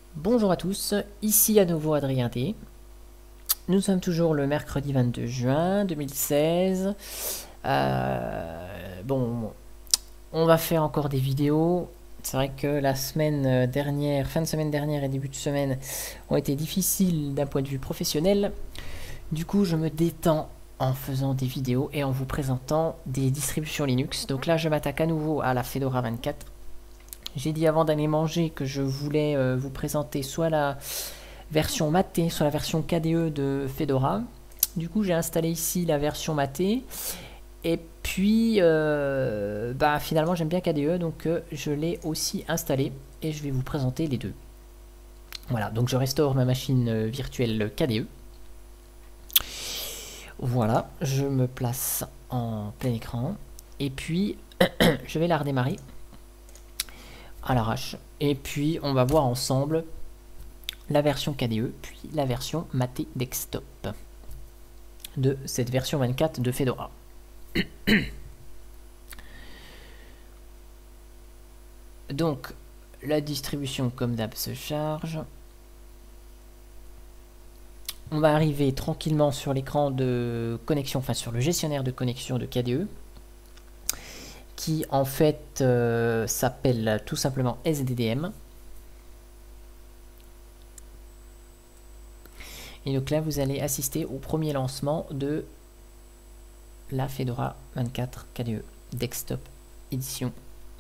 Bonjour à tous, ici à nouveau Adrien T. Nous sommes toujours le mercredi 22 juin 2016. Bon, on va faire encore des vidéos. C'est vrai que la semaine dernière, fin de semaine dernière et début de semaine ont été difficiles d'un point de vue professionnel. Du coup, je me détends en faisant des vidéos et en vous présentant des distributions Linux. Donc là, je m'attaque à nouveau à la Fedora 24. J'ai dit avant d'aller manger que je voulais vous présenter soit la version Mate, soit la version KDE de Fedora. Du coup, j'ai installé ici la version Mate. Et puis, finalement, j'aime bien KDE, donc je l'ai aussi installé et je vais vous présenter les deux. Voilà, donc je restaure ma machine virtuelle KDE. Voilà, je me place en plein écran. Et puis, je vais la redémarrer à l'arrache. Et puis, on va voir ensemble la version KDE, puis la version Mate Desktop de cette version 24 de Fedora. Donc, la distribution comme d'hab se charge. On va arriver tranquillement sur l'écran de connexion, enfin sur le gestionnaire de connexion de KDE, qui en fait s'appelle tout simplement SDDM. Et donc là, vous allez assister au premier lancement de la Fedora 24 KDE Desktop Edition.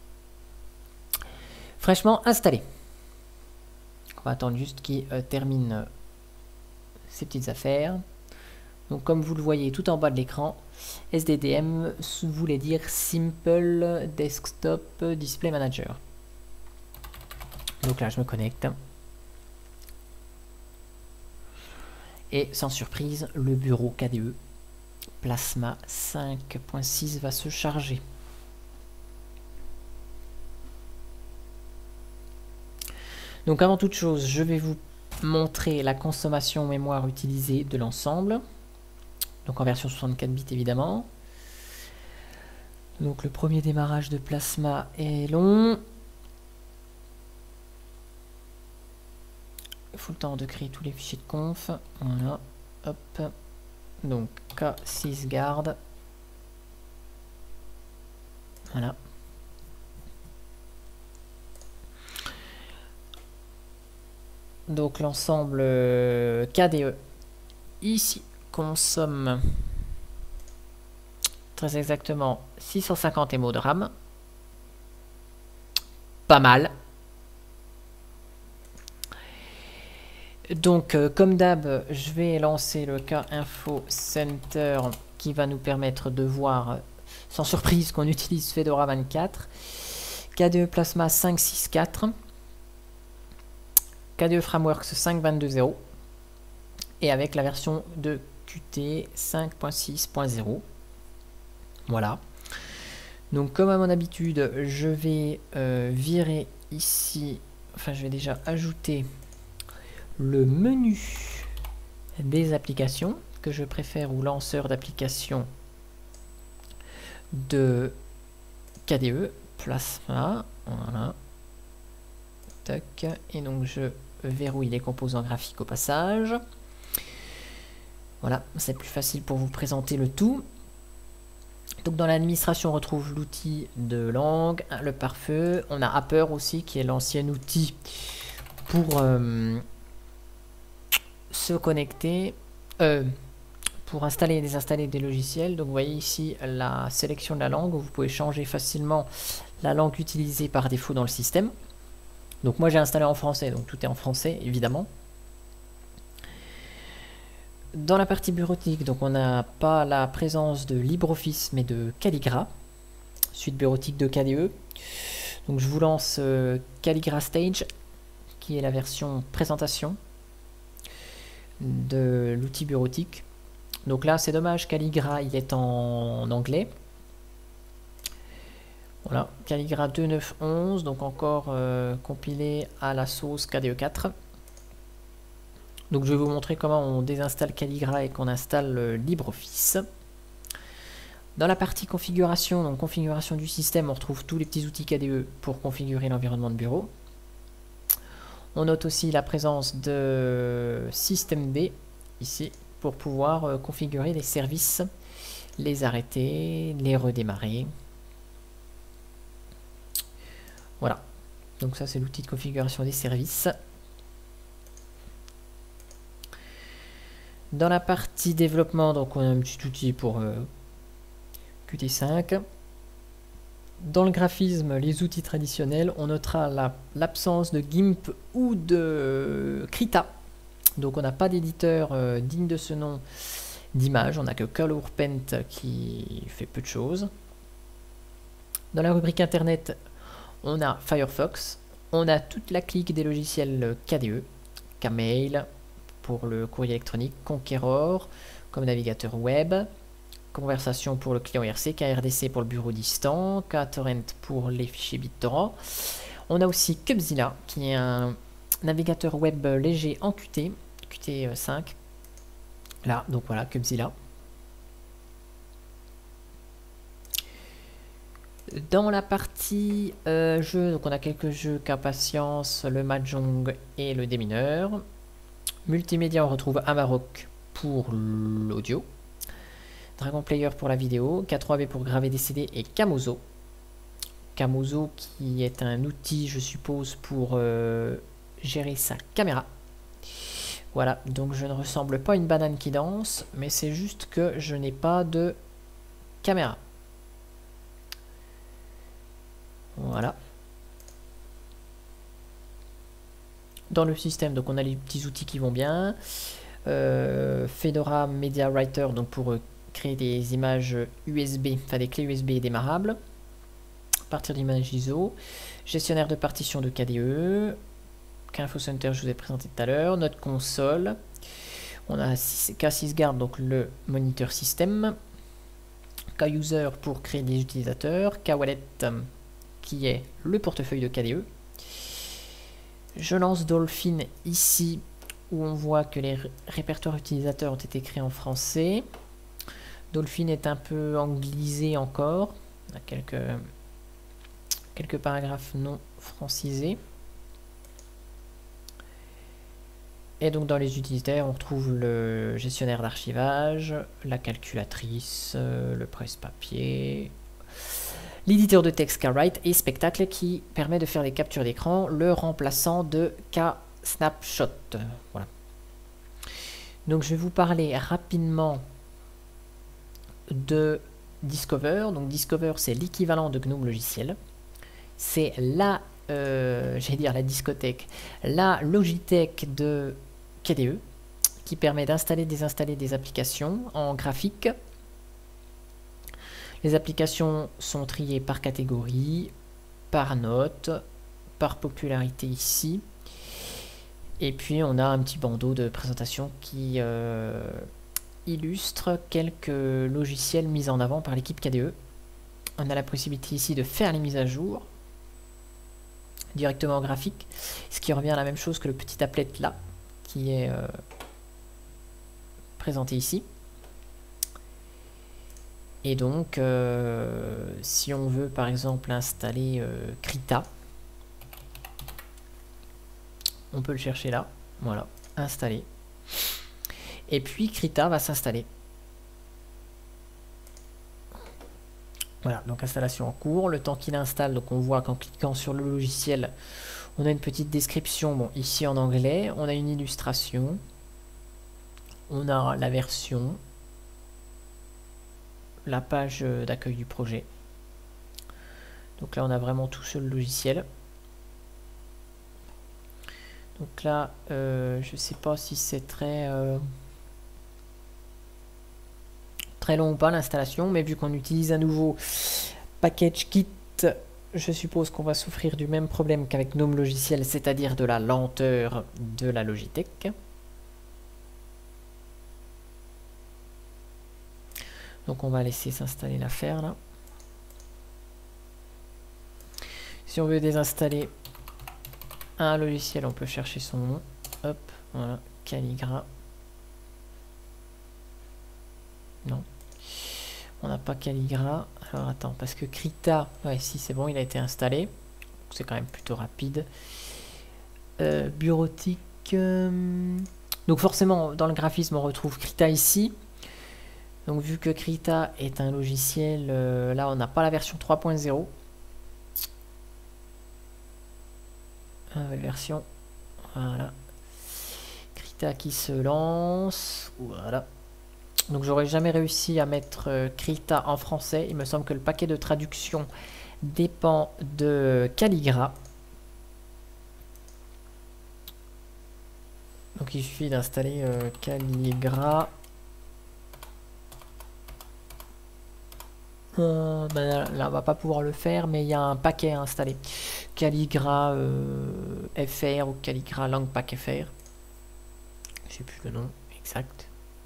Fraîchement installé. On va attendre juste qu'il termine ses petites affaires. Donc comme vous le voyez tout en bas de l'écran, SDDM voulait dire Simple Desktop Display Manager. Donc là, je me connecte. Et sans surprise, le bureau KDE Plasma 5.6 va se charger. Donc avant toute chose, je vais vous montrer la consommation mémoire utilisée de l'ensemble. Donc en version 64 bits évidemment. Donc le premier démarrage de Plasma est long. Il faut le temps de créer tous les fichiers de conf. Voilà. Hop. Donc K6 garde. Voilà. Donc l'ensemble KDE ici consomme très exactement 650 MO de RAM. Pas mal. Donc comme d'hab, je vais lancer le K-Info Center qui va nous permettre de voir sans surprise qu'on utilise Fedora 24. KDE Plasma 5.6.4. KDE Frameworks 5.22.0 et avec la version de Qt 5.6.0. Voilà. Donc comme à mon habitude, je vais virer ici, enfin je vais déjà ajouter le menu des applications que je préfère ou lanceur d'applications de KDE Plasma. Voilà. Tac. Et donc je verrouille les composants graphiques au passage. Voilà, c'est plus facile pour vous présenter le tout. Donc dans l'administration, on retrouve l'outil de langue, le pare-feu. On a Apper aussi, qui est l'ancien outil pour se connecter, pour installer et désinstaller des logiciels. Donc vous voyez ici la sélection de la langue, où vous pouvez changer facilement la langue utilisée par défaut dans le système. Donc moi j'ai installé en français, donc tout est en français évidemment. Dans la partie bureautique, donc on n'a pas la présence de LibreOffice mais de Calligra, suite bureautique de KDE. Donc je vous lance Calligra Stage, qui est la version présentation de l'outil bureautique. Donc là c'est dommage, Calligra il est en anglais. Voilà, Calligra 2.9.11, donc encore compilé à la sauce KDE 4. Donc je vais vous montrer comment on désinstalle Calligra et qu'on installe LibreOffice. Dans la partie configuration, donc configuration du système, on retrouve tous les petits outils KDE pour configurer l'environnement de bureau. On note aussi la présence de systemd ici pour pouvoir configurer les services, les arrêter, les redémarrer. Voilà, donc ça c'est l'outil de configuration des services. Dans la partie développement, donc on a un petit outil pour Qt5. Dans le graphisme, les outils traditionnels, on notera l'absence de GIMP ou de Krita. Donc on n'a pas d'éditeur digne de ce nom d'image, on n'a que ColorPaint qui fait peu de choses. Dans la rubrique Internet, on a Firefox, on a toute la clique des logiciels KDE, Kmail pour le courrier électronique, Conqueror comme navigateur web, Conversation pour le client IRC, KRDC pour le bureau distant, KTorrent pour les fichiers BitTorrent. On a aussi Kubzilla qui est un navigateur web léger en Qt, Qt5. Là, donc voilà, Kubzilla. Dans la partie jeux, donc on a quelques jeux K-Patience, le Mahjong et le Démineur. Multimédia, on retrouve Amarok pour l'audio, Dragon Player pour la vidéo, K3B pour graver des CD et Kamozo. Kamozo qui est un outil, je suppose, pour gérer sa caméra. Voilà, donc je ne ressemble pas à une banane qui danse, mais c'est juste que je n'ai pas de caméra. Voilà. Dans le système, donc on a les petits outils qui vont bien. Fedora Media Writer, donc pour créer des images USB, enfin des clés USB démarrables à partir d'images ISO. Gestionnaire de partition de KDE. K-Info Center, je vous ai présenté tout à l'heure. Notre console. On a K-Sysguard, donc le moniteur système. K-User pour créer des utilisateurs. K-Wallet qui est le portefeuille de KDE. Je lance Dolphin ici où on voit que les répertoires utilisateurs ont été créés en français. Dolphin est un peu anglisé encore. On a quelques paragraphes non francisés. Et donc dans les utilitaires, on retrouve le gestionnaire d'archivage, la calculatrice, le presse-papier, l'éditeur de texte Kwrite et Spectacle qui permet de faire des captures d'écran, le remplaçant de K-Snapshot. Voilà. Donc je vais vous parler rapidement de Discover. Donc Discover, c'est l'équivalent de GNOME logiciel. C'est la, j'allais dire la discothèque, la Logitech de KDE qui permet d'installer, désinstaller des applications en graphique. Les applications sont triées par catégorie, par note, par popularité ici. Et puis on a un petit bandeau de présentation qui illustre quelques logiciels mis en avant par l'équipe KDE. On a la possibilité ici de faire les mises à jour directement en graphique, ce qui revient à la même chose que le petit applet là, qui est présenté ici. Et donc, si on veut par exemple installer Krita, on peut le chercher là, voilà, installer. Et puis Krita va s'installer. Voilà, donc installation en cours, le temps qu'il installe, donc on voit qu'en cliquant sur le logiciel, on a une petite description, bon ici en anglais, on a une illustration, on a la version, la page d'accueil du projet. Donc là on a vraiment tout sur le logiciel. Donc là, je sais pas si c'est très long ou pas l'installation, mais vu qu'on utilise à nouveau Package Kit, je suppose qu'on va souffrir du même problème qu'avec GNOME logiciel, c'est-à-dire de la lenteur de la Logitech. Donc on va laisser s'installer l'affaire là. Si on veut désinstaller un logiciel, on peut chercher son nom. Hop, voilà, Calligra. Non. On n'a pas Calligra. Alors attends, parce que Krita, ouais, si c'est bon, il a été installé. C'est quand même plutôt rapide. bureautique. Donc forcément, dans le graphisme, on retrouve Krita ici. Donc vu que Krita est un logiciel, là on n'a pas la version 3.0. Nouvelle version. Voilà. Krita qui se lance. Voilà. Donc j'aurais jamais réussi à mettre Krita en français. Il me semble que le paquet de traduction dépend de Calligra. Donc il suffit d'installer Calligra. Ben là on va pas pouvoir le faire, mais il y a un paquet à installer. Calligra FR ou Calligra Langpack FR. Je sais plus le nom exact.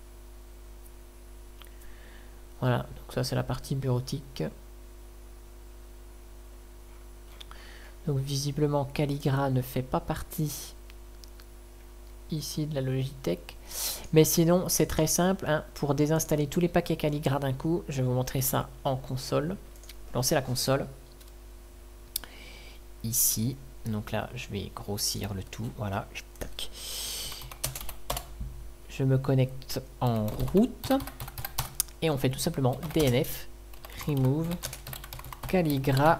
Voilà, donc ça c'est la partie bureautique. Donc visiblement Calligra ne fait pas partie ici de la Logitech. Mais sinon c'est très simple, hein, pour désinstaller tous les paquets Calligra d'un coup, je vais vous montrer ça en console. Lancer la console. Ici, donc là je vais grossir le tout, voilà. Tac. Je me connecte en route. Et on fait tout simplement DNF, remove, Calligra,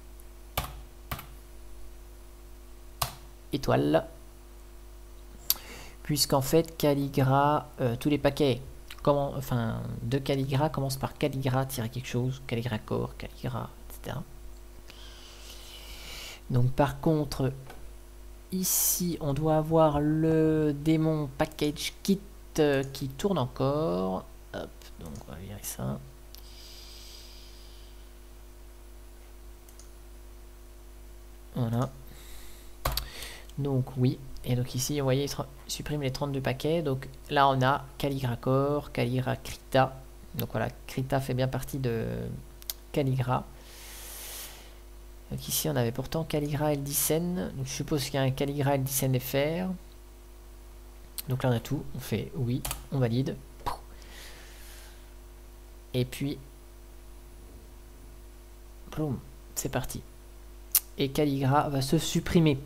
étoile. Puisqu'en fait, Calligra, tous les paquets de Calligra commencent par Calligra-quelque chose, Calligra Core, Calligra, etc. Donc par contre, ici, on doit avoir le démon package kit qui tourne encore. Hop, donc on va virer ça. Voilà. Donc oui. Et donc ici, vous voyez, il supprime les 32 paquets. Donc là, on a Calligra Core, Calligra Krita. Donc voilà, Krita fait bien partie de Calligra. Donc ici, on avait pourtant Calligra L10N. Donc je suppose qu'il y a un Calligra L10N FR. Donc là, on a tout. On fait oui, on valide. Et puis, boum, c'est parti. Et Calligra va se supprimer.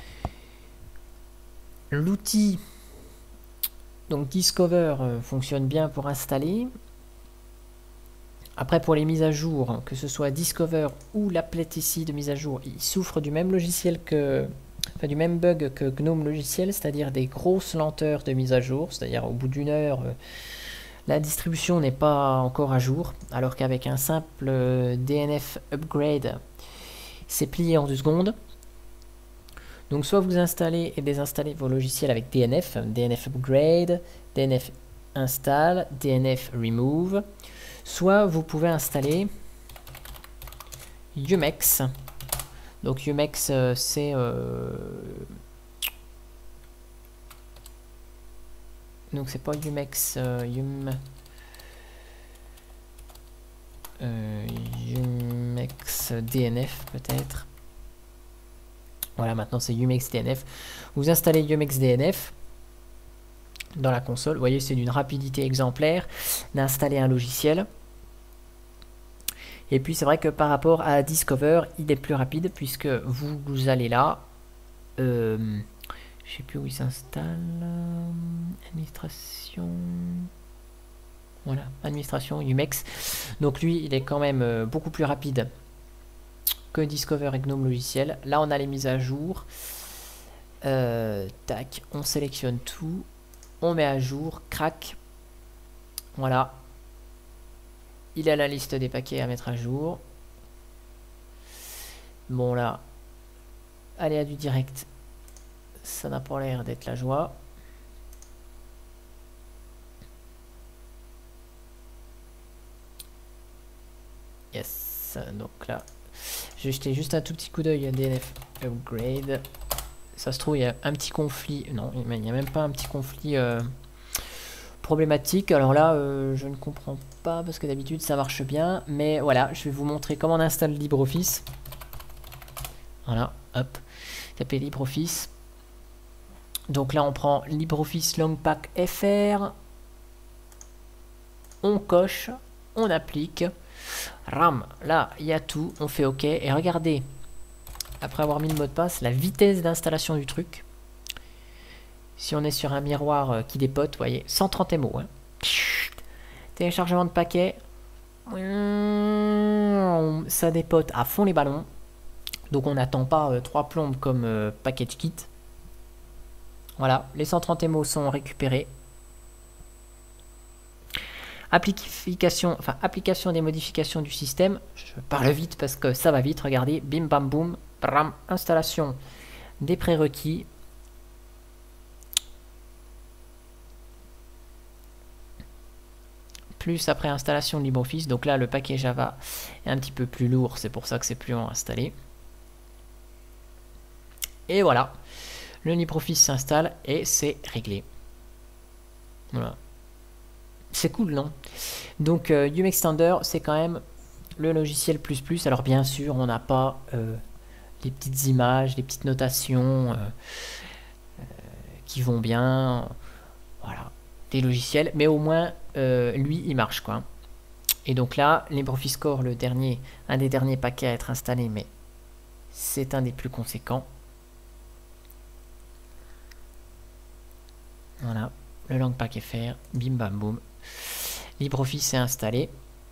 L'outil, donc Discover, fonctionne bien pour installer. Après, pour les mises à jour, que ce soit Discover ou l'applet ici de mise à jour, il souffre du même logiciel que, enfin, du même bug que GNOME logiciel, c'est-à-dire des grosses lenteurs de mise à jour, c'est-à-dire au bout d'une heure, la distribution n'est pas encore à jour, alors qu'avec un simple DNF upgrade, c'est plié en 2 secondes. Donc soit vous installez et désinstallez vos logiciels avec DNF, DNF upgrade, DNF install, DNF remove, soit vous pouvez installer Umex. Donc Umex c'est donc c'est pas Umex, Umex DNF peut-être. Voilà, maintenant c'est Umex DNF. Vous installez Umex DNF dans la console. Vous voyez, c'est d'une rapidité exemplaire d'installer un logiciel. Et puis c'est vrai que par rapport à Discover, il est plus rapide puisque vous allez là. Je sais plus où il s'installe. Administration. Voilà, administration Umex. Donc lui, il est quand même beaucoup plus rapide que Discover et GNOME logiciel. Là, on a les mises à jour. Tac, on sélectionne tout. On met à jour. Crac. Voilà. Il a la liste des paquets à mettre à jour. Bon, là. Aléa du direct. Ça n'a pas l'air d'être la joie. Yes. Donc là. Je vais jeter juste un tout petit coup d'œil à DNF upgrade. Ça se trouve, il y a un petit conflit. Non, il n'y a même pas un petit conflit problématique. Alors là, je ne comprends pas parce que d'habitude ça marche bien. Mais voilà, je vais vous montrer comment on installe LibreOffice. Voilà, hop. Tapez LibreOffice. Donc là, on prend LibreOffice Langpack FR. On coche, on applique. RAM, là, il y a tout. On fait OK. Et regardez, après avoir mis le mot de passe, la vitesse d'installation du truc. Si on est sur un miroir qui dépote, vous voyez, 130 MO. Hein. Téléchargement de paquets. Ça dépote à fond les ballons. Donc on n'attend pas 3 plombes comme Package Kit. Voilà, les 130 MO sont récupérés. Application des modifications du système. Je parle vite parce que ça va vite. Regardez, bim bam boum. Bram, installation des prérequis. Plus après installation de LibreOffice. Donc là, le paquet Java est un petit peu plus lourd. C'est pour ça que c'est plus long à installer. Et voilà. Le LibreOffice s'installe et c'est réglé. Voilà. C'est cool, non? Donc, UMextender, c'est quand même le logiciel plus. Alors, bien sûr, on n'a pas les petites images, les petites notations qui vont bien. Voilà. Des logiciels. Mais au moins, lui, il marche, quoi. Et donc là, LibreOffice Core, un des derniers paquets à être installé, mais c'est un des plus conséquents. Voilà. Le lang pack FR. Bim, bam, boum. LibreOffice est installé.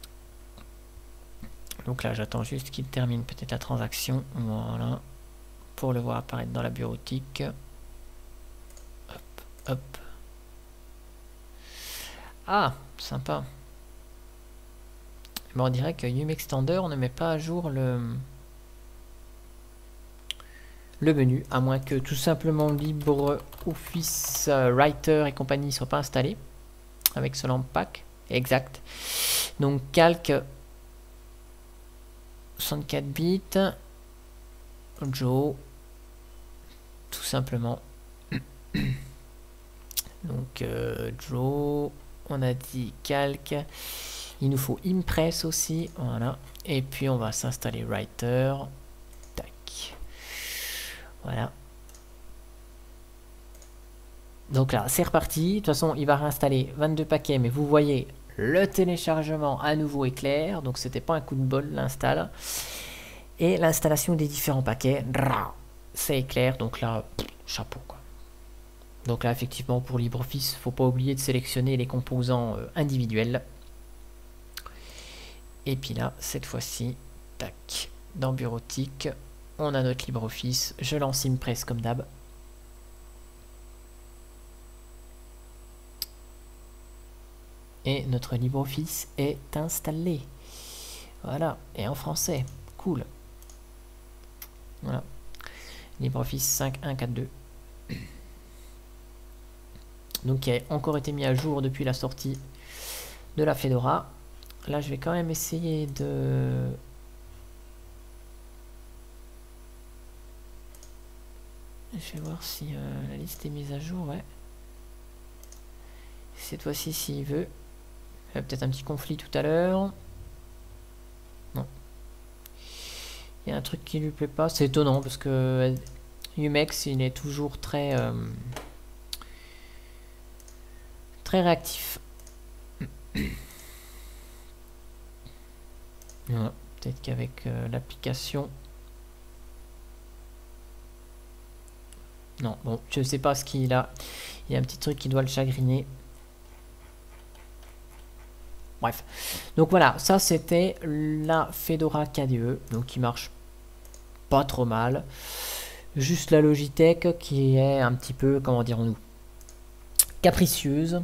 Donc là, j'attends juste qu'il termine peut-être la transaction. Voilà. Pour le voir apparaître dans la bureautique. Hop, hop. Ah, sympa. Bon, on dirait que UMextender ne met pas à jour le menu, à moins que tout simplement LibreOffice Writer et compagnie ne soient pas installés avec ce lamp pack. Exact. Donc calque 64 bits. Joe. Tout simplement. Donc Joe. On a dit calque. Il nous faut Impress aussi. Voilà. Et puis on va s'installer Writer. Tac. Voilà. Donc là, c'est reparti. De toute façon, il va réinstaller 22 paquets, mais vous voyez, le téléchargement à nouveau est clair. Donc, c'était pas un coup de bol l'install. Et l'installation des différents paquets, c'est clair. Donc là, chapeau, quoi. Donc là, effectivement, pour LibreOffice, faut pas oublier de sélectionner les composants individuels. Et puis là, cette fois-ci, tac, dans bureautique, on a notre LibreOffice. Je lance Impress comme d'hab. Et notre LibreOffice est installé. Voilà, et en français. Cool. Voilà. LibreOffice 5.1.4.2. Donc qui a encore été mis à jour depuis la sortie de la Fedora. Là, je vais quand même essayer de... Je vais voir si la liste est mise à jour, ouais. Cette fois-ci, s'il veut. Il y a peut-être un petit conflit tout à l'heure. Non. Il y a un truc qui lui plaît pas. C'est étonnant parce que Umex, il est toujours très réactif. Voilà. Peut-être qu'avec l'application... Non, bon, je sais pas ce qu'il a. Il y a un petit truc qui doit le chagriner. Bref. Donc voilà, ça c'était la Fedora KDE. Donc qui marche pas trop mal. Juste la Logitech qui est un petit peu, comment dirons-nous, capricieuse.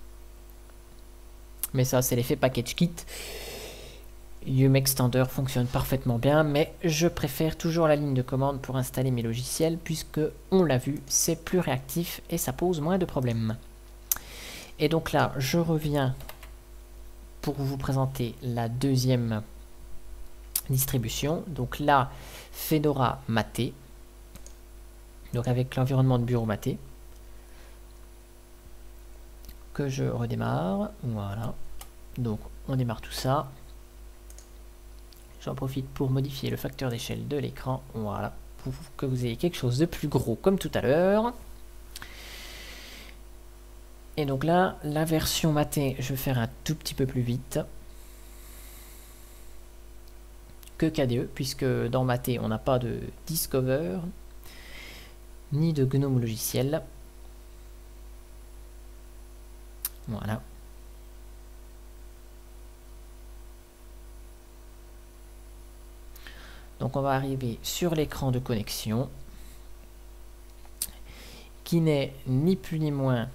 Mais ça, c'est l'effet package kit. UMextender fonctionne parfaitement bien, mais je préfère toujours la ligne de commande pour installer mes logiciels, puisque, on l'a vu, c'est plus réactif et ça pose moins de problèmes. Et donc là, je reviens pour vous présenter la deuxième distribution. Donc là, Fedora Mate, donc avec l'environnement de bureau Mate, que je redémarre. Voilà. Donc on démarre tout ça. J'en profite pour modifier le facteur d'échelle de l'écran. Voilà. Pour que vous ayez quelque chose de plus gros comme tout à l'heure. Et donc là, la version Mate, je vais faire un tout petit peu plus vite que KDE, puisque dans Mate, on n'a pas de Discover, ni de GNOME logiciel. Voilà. Donc on va arriver sur l'écran de connexion, qui n'est ni plus ni moins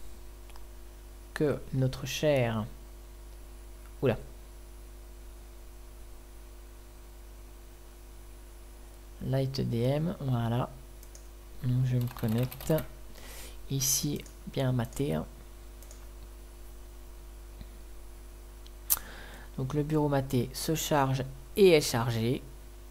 que notre cher... Oula. LightDM, voilà. Donc je me connecte. Ici, bien maté. Donc le bureau maté se charge et est chargé.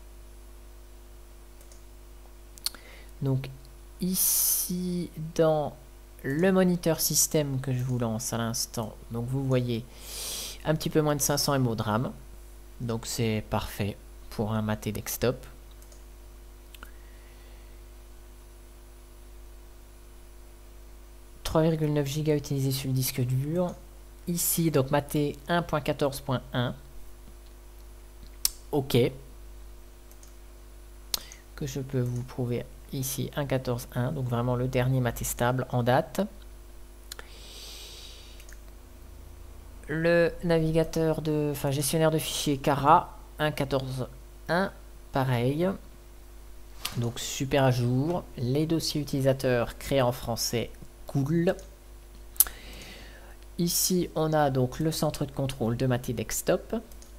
Donc ici, dans le moniteur système que je vous lance à l'instant, donc vous voyez un petit peu moins de 500 MO de RAM. Donc c'est parfait pour un maté desktop. « 3,9 Go utilisé sur le disque dur. » Ici, donc maté 1.14.1. OK. Que je peux vous prouver ici 1.14.1. Donc vraiment le dernier maté stable en date. Le navigateur de, enfin gestionnaire de fichiers Kara 1.14.1. Pareil. Donc super à jour. Les dossiers utilisateurs créés en français. Cool. Ici, on a donc le centre de contrôle de Maté Desktop.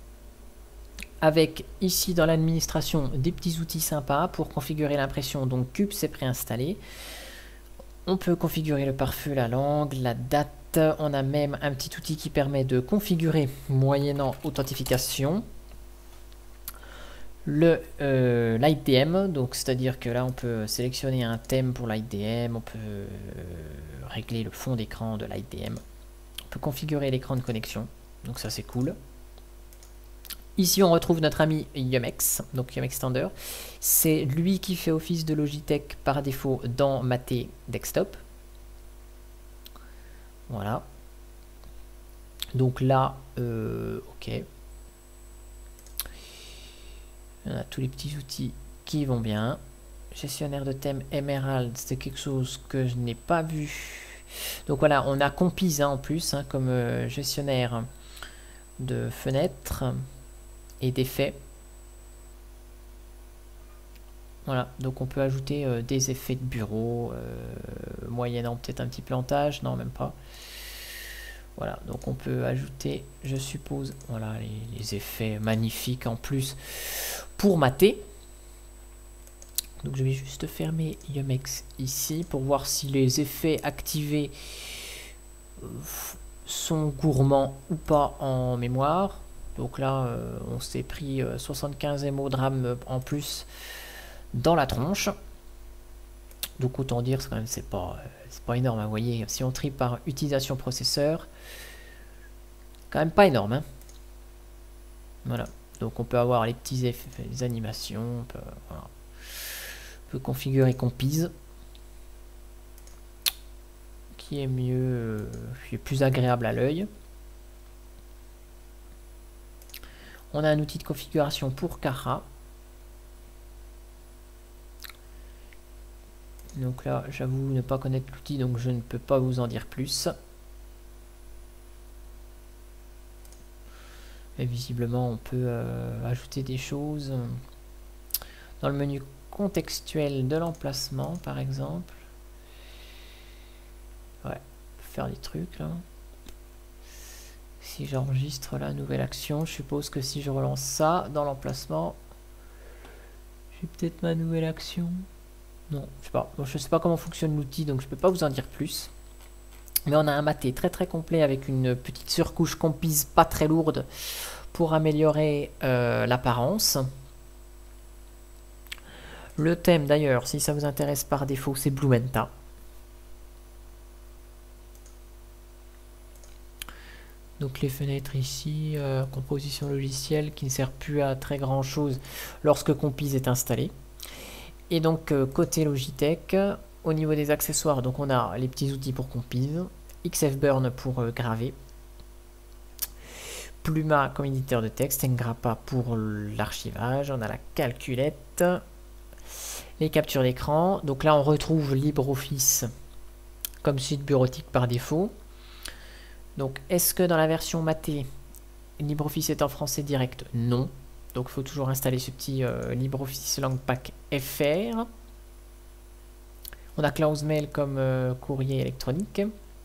Avec ici dans l'administration des petits outils sympas pour configurer l'impression. Donc Cube c'est préinstallé. On peut configurer le pare-feu, la langue, la date. On a même un petit outil qui permet de configurer moyennant authentification. Le LightDM, donc c'est-à-dire que là on peut sélectionner un thème pour LightDM, on peut régler le fond d'écran de LightDM, on peut configurer l'écran de connexion, donc ça c'est cool. Ici on retrouve notre ami Yumex, donc YumExtender, c'est lui qui fait office de Logitech par défaut dans Maté Desktop. Voilà. Donc là, ok. On a tous les petits outils qui vont bien. Gestionnaire de thème Emerald, c'est quelque chose que je n'ai pas vu. Donc voilà, on a Compiz en plus comme gestionnaire de fenêtres et d'effets. Voilà, donc on peut ajouter des effets de bureau, moyennant peut-être un petit plantage, non même pas. Voilà, donc on peut ajouter, je suppose, voilà les effets magnifiques en plus pour mater. Donc je vais juste fermer Yumex ici pour voir si les effets activés sont gourmands ou pas en mémoire. Donc là, on s'est pris 75 MO de RAM en plus dans la tronche. Donc autant dire, c'est quand même c'est pas énorme. Hein, vous voyez, si on trie par utilisation processeur, quand même pas énorme. Hein. Voilà. Donc on peut avoir les petits effets, les animations. Voilà. On peut configurer Compiz, qui est mieux, qui est plus agréable à l'œil. On a un outil de configuration pour Kara. Donc là, j'avoue ne pas connaître l'outil, donc je ne peux pas vous en dire plus. Et visiblement, on peut ajouter des choses dans le menu contextuel de l'emplacement, par exemple. Ouais, faire des trucs là. Si j'enregistre la nouvelle action, je suppose que si je relance ça dans l'emplacement, j'ai peut-être ma nouvelle action. Non, je sais pas. Bon, je sais pas comment fonctionne l'outil, donc je peux pas vous en dire plus. Mais on a un maté très très complet avec une petite surcouche Compiz pas très lourde pour améliorer l'apparence. Le thème d'ailleurs, si ça vous intéresse par défaut, c'est Bluementa. Donc les fenêtres ici, composition logicielle qui ne sert plus à très grand chose lorsque Compiz est installé. Et donc côté Logitech, au niveau des accessoires, donc on a les petits outils pour Compiz, XFburn pour graver, Pluma comme éditeur de texte, Ngrappa pour l'archivage, on a la calculette, les captures d'écran. Donc là on retrouve LibreOffice comme suite bureautique par défaut. Donc, est-ce que dans la version matée, LibreOffice est en français direct? Non. Donc, il faut toujours installer ce petit LibreOffice Lang Pack FR. On a Cloudmail comme courrier électronique.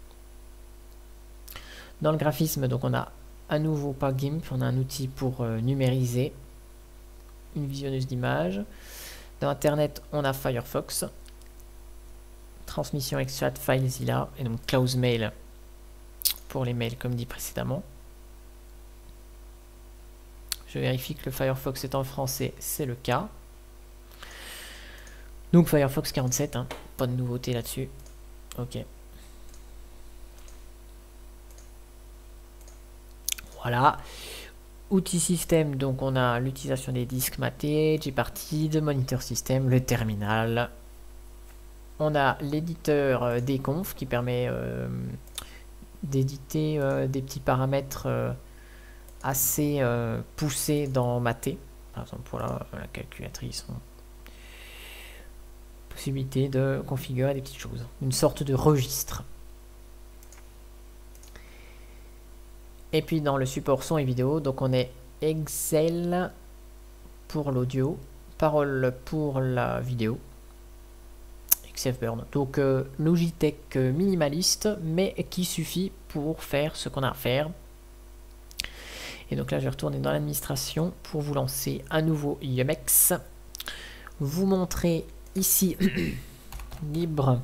Dans le graphisme, donc on a à nouveau pas GIMP, on a un outil pour numériser une visionneuse d'images. Dans Internet, on a Firefox. Transmission Extract FileZilla et donc Cloudmail pour les mails comme dit précédemment. Je vérifie que le Firefox est en français, c'est le cas. Donc Firefox 47, hein, pas de nouveauté là-dessus. Ok. Voilà. Outils système, donc on a l'utilisation des disques matés, Gparted, Monitor System, le terminal. On a l'éditeur dconf qui permet d'éditer des petits paramètres assez poussés dans maté. Par exemple pour la calculatrice, possibilité de configurer des petites choses. Une sorte de registre. Et puis dans le support son et vidéo, donc on est Excel pour l'audio, Parole pour la vidéo, XFburn. Donc Logitech minimaliste, mais qui suffit pour faire ce qu'on a à faire. Et donc là, je vais retourner dans l'administration pour vous lancer un nouveau Yumex. Vous montrer ici Libre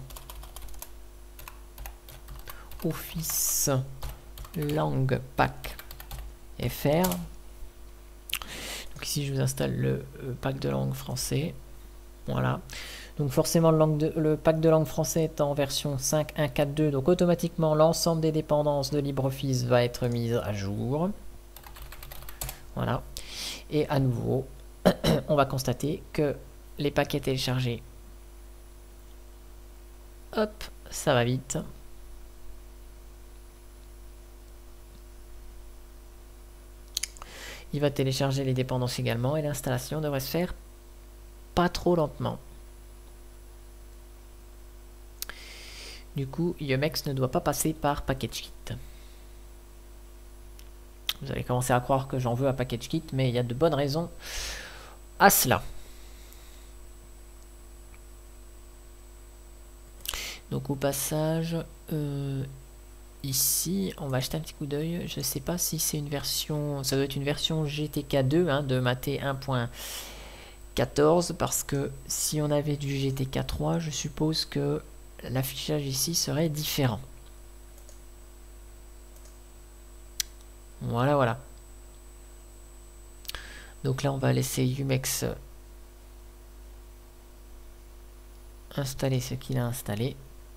Office Lang Pack FR. Donc ici je vous installe le pack de langue français. Voilà. Donc forcément le pack de langue français est en version 5.1.4.2. Donc automatiquement l'ensemble des dépendances de LibreOffice va être mise à jour. Voilà. Et à nouveau, on va constater que les paquets téléchargés, hop, ça va vite. Il va télécharger les dépendances également et l'installation devrait se faire pas trop lentement. Du coup, Yumex ne doit pas passer par PackageKit. Vous allez commencer à croire que j'en veux à PackageKit, mais il y a de bonnes raisons à cela. Donc au passage, ici, on va jeter un petit coup d'œil. Je ne sais pas si c'est une version, ça doit être une version GTK2 hein, de Maté 1.14 parce que si on avait du GTK3, je suppose que l'affichage ici serait différent. Voilà, voilà. Donc là, on va laisser Yumex installer ce qu'il a installé.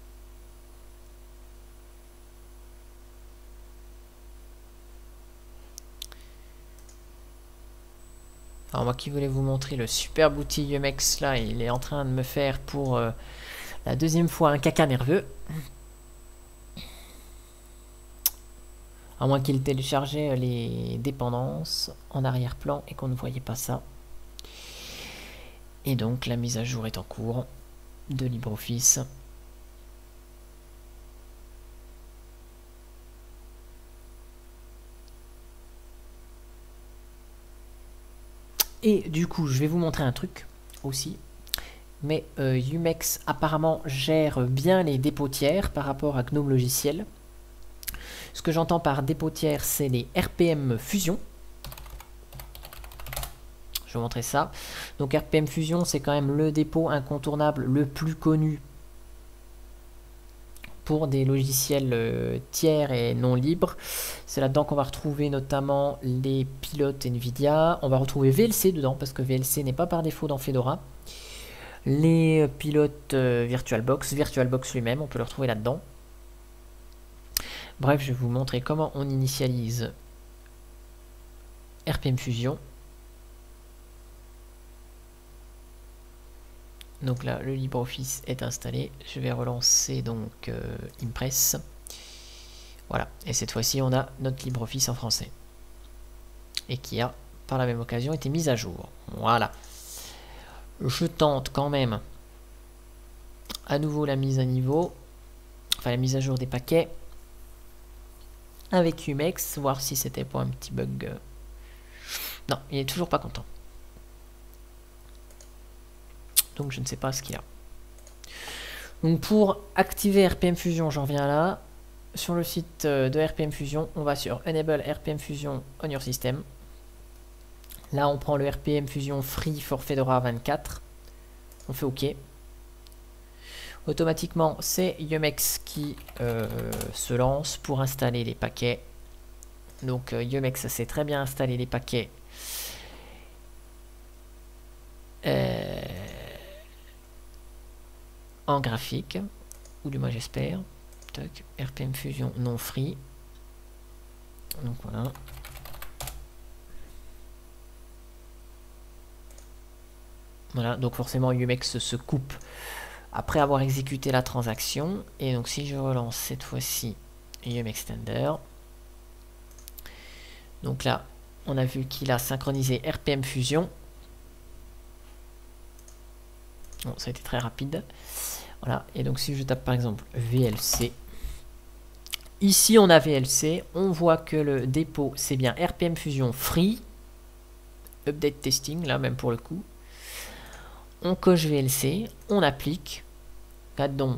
Alors moi qui voulais vous montrer le superbe outil Yumex là, il est en train de me faire pour la deuxième fois un caca nerveux. À moins qu'il téléchargeait les dépendances en arrière-plan et qu'on ne voyait pas ça. Et donc la mise à jour est en cours de LibreOffice. Et du coup, je vais vous montrer un truc aussi. Mais Yumex apparemment gère bien les dépôts tiers par rapport à GNOME Logiciel. Ce que j'entends par dépôt tiers, c'est les RPM Fusion. Je vais vous montrer ça. Donc RPM Fusion, c'est quand même le dépôt incontournable le plus connu pour des logiciels tiers et non libres. C'est là-dedans qu'on va retrouver notamment les pilotes NVIDIA. On va retrouver VLC dedans parce que VLC n'est pas par défaut dans Fedora. Les pilotes VirtualBox, VirtualBox lui-même, on peut le retrouver là-dedans. Bref, je vais vous montrer comment on initialise RPM Fusion. Donc là, le LibreOffice est installé. Je vais relancer donc Impress. Voilà. Et cette fois-ci, on a notre LibreOffice en français. Et qui a, par la même occasion, été mise à jour. Voilà. Je tente quand même à nouveau la mise à niveau. Enfin, la mise à jour des paquets. avec Umex, voir si c'était pas un petit bug. Non, il est toujours pas content. Donc je ne sais pas ce qu'il y a. Donc pour activer RPM Fusion, j'en reviens là. Sur le site de RPM Fusion, on va sur Enable RPM Fusion on your system. Là, on prend le RPM Fusion Free for Fedora 24. On fait OK. Automatiquement, c'est Yumex qui se lance pour installer les paquets. Donc Yumex sait très bien installer les paquets. En graphique, ou du moins j'espère. RPM Fusion non free. Donc voilà. Voilà, donc forcément Yumex se coupe après avoir exécuté la transaction. Et donc si je relance cette fois-ci Yumextender, donc là on a vu qu'il a synchronisé RPM Fusion. Bon, ça a été très rapide. Voilà, et donc si je tape par exemple VLC, ici on a VLC, on voit que le dépôt c'est bien RPM Fusion Free, Update Testing, là même pour le coup. On coche VLC, on applique, pardon,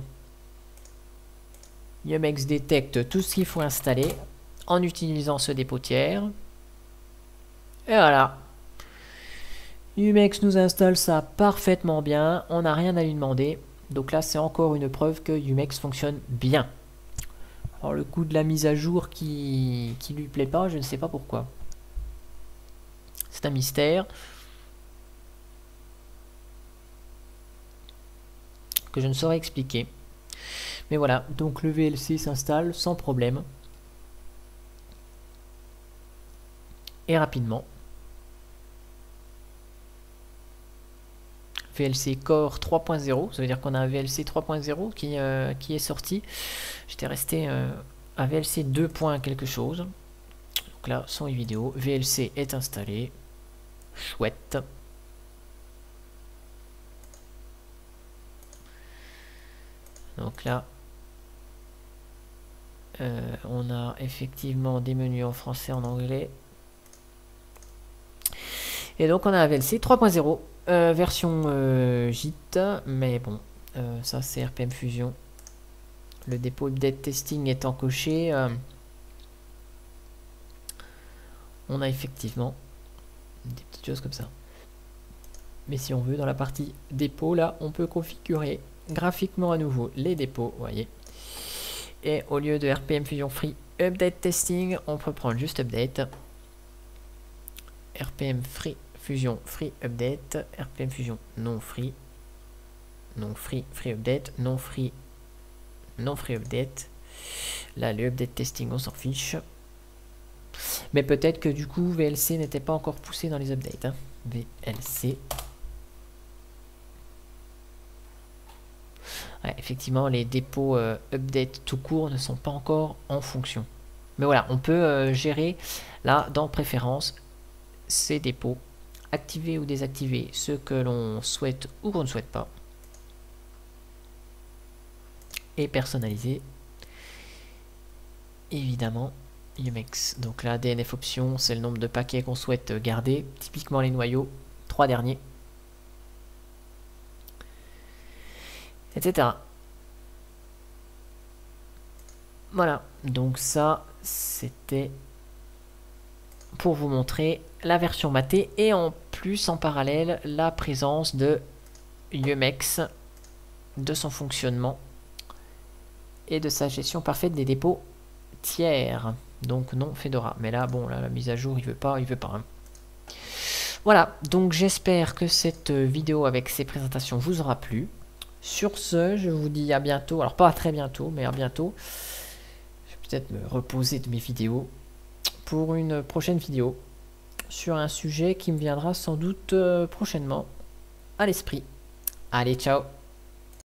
Yumex détecte tout ce qu'il faut installer en utilisant ce dépôt tiers. Et voilà. Yumex nous installe ça parfaitement bien, on n'a rien à lui demander. Donc là, c'est encore une preuve que Yumex fonctionne bien. Alors le coup de la mise à jour qui lui plaît pas, je ne sais pas pourquoi. C'est un mystère. Que je ne saurais expliquer. Mais voilà, donc le VLC s'installe sans problème. Et rapidement. VLC Core 3.0, ça veut dire qu'on a un VLC 3.0 qui est sorti. J'étais resté à VLC 2. quelque chose. Donc là, son vidéo. VLC est installé. Chouette. Donc là, on a effectivement des menus en français, en anglais. Et donc on a un VLC 3.0. Version JIT, mais bon, ça c'est RPM Fusion. Le dépôt update testing étant coché, on a effectivement des petites choses comme ça. Mais si on veut, dans la partie dépôt, là, on peut configurer graphiquement à nouveau les dépôts, vous voyez. Et au lieu de RPM Fusion Free Update Testing, on peut prendre juste Update. RPM Free Fusion Free Update, RPM Fusion non free, free update, non free update. Là, le update testing, on s'en fiche. Mais peut-être que du coup, VLC n'était pas encore poussé dans les updates. Hein. VLC. Ouais, effectivement, les dépôts update tout court ne sont pas encore en fonction. Mais voilà, on peut gérer là dans préférences ces dépôts, activer ou désactiver ceux que l'on souhaite ou qu'on ne souhaite pas, et personnaliser évidemment Yumex. Donc là, DNF option, c'est le nombre de paquets qu'on souhaite garder, typiquement les noyaux, 3 derniers, etc. Voilà, donc ça c'était pour vous montrer la version matée et en plus en parallèle la présence de Yumex, de son fonctionnement et de sa gestion parfaite des dépôts tiers, donc non Fedora. Mais là bon, là la mise à jour il veut pas hein. Voilà, donc j'espère que cette vidéo avec ces présentations vous aura plu. Sur ce, je vous dis à bientôt, alors pas à très bientôt, mais à bientôt. Je vais peut-être me reposer de mes vidéos pour une prochaine vidéo sur un sujet qui me viendra sans doute prochainement à l'esprit. Allez, ciao!